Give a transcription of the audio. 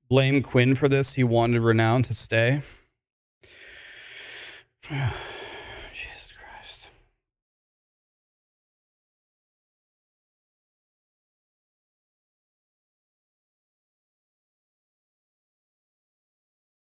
blame Quinn for this. He wanted Renown to stay.